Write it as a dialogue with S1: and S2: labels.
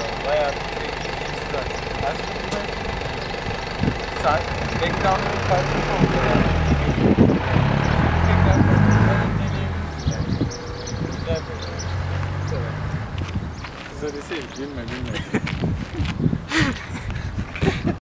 S1: Bayağı bir güzel. Aslında background'ın bir parçası oldu yani. Tekrar deneyebiliriz yani. Güzel böyle.
S2: Kısa deseydik, gülme.